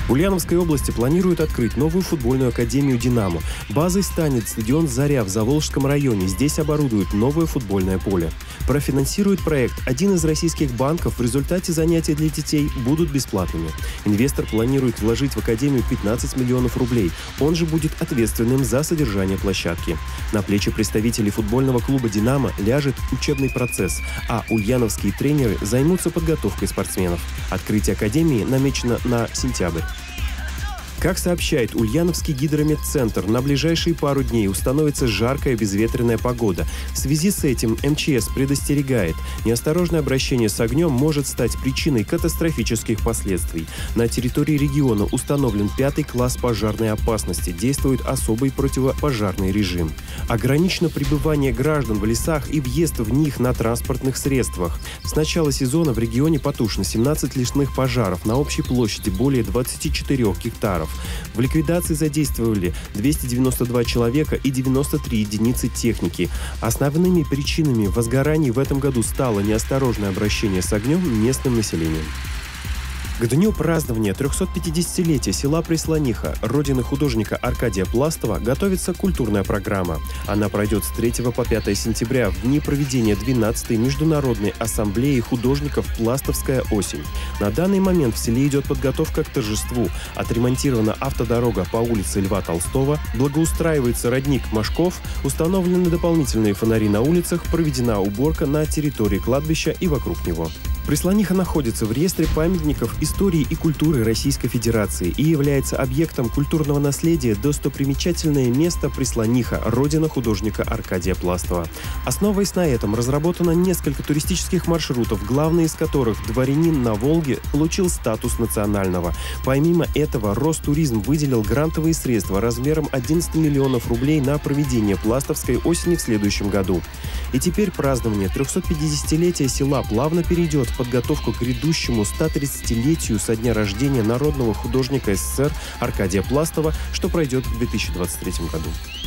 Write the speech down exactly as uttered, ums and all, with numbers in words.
В Ульяновской области планируют открыть новую футбольную академию «Динамо». Базой станет стадион «Заря» в Заволжском районе. Здесь оборудуют новое футбольное поле. Профинансирует проект один из российских банков. В результате занятия для детей будут бесплатными. Инвестор планирует вложить в академию пятнадцать миллионов рублей. Он же будет ответственным за содержание площадки. На плечи представителей футбольного клуба «Динамо» ляжет учебный процесс, а ульяновские тренеры займутся подготовкой спортсменов. Открытие академии намечено на сентябрь. Как сообщает Ульяновский гидрометцентр, на ближайшие пару дней установится жаркая безветренная погода. В связи с этим эм че эс предостерегает, неосторожное обращение с огнем может стать причиной катастрофических последствий. На территории региона установлен пятый класс пожарной опасности, действует особый противопожарный режим. Ограничено пребывание граждан в лесах и въезд в них на транспортных средствах. С начала сезона в регионе потушено семнадцать лесных пожаров на общей площади более двадцати четырёх гектаров. В ликвидации задействовали двести девяносто два человека и девяносто три единицы техники. Основными причинами возгораний в этом году стало неосторожное обращение с огнем местным населением. К дню празднования трехсотпятидесятилетия села Прислониха, родины художника Аркадия Пластова, готовится культурная программа. Она пройдет с третьего по пятое сентября в дни проведения двенадцатой международной ассамблеи художников «Пластовская осень». На данный момент в селе идет подготовка к торжеству. Отремонтирована автодорога по улице Льва Толстого, благоустраивается родник Машков, установлены дополнительные фонари на улицах, проведена уборка на территории кладбища и вокруг него. Прислониха находится в реестре памятников истории и культуры Российской Федерации и является объектом культурного наследия «Достопримечательное место Прислониха», родина художника Аркадия Пластова. Основываясь на этом, разработано несколько туристических маршрутов, главный из которых «Дворянин на Волге» получил статус национального. Помимо этого, Ростуризм выделил грантовые средства размером одиннадцать миллионов рублей на проведение Пластовской осени в следующем году. И теперь празднование трехсотпятидесятилетия села плавно перейдет в подготовку к грядущему стотридцатилетию со дня рождения народного художника эс эс эс эр Аркадия Пластова, что пройдет в две тысячи двадцать третьем году.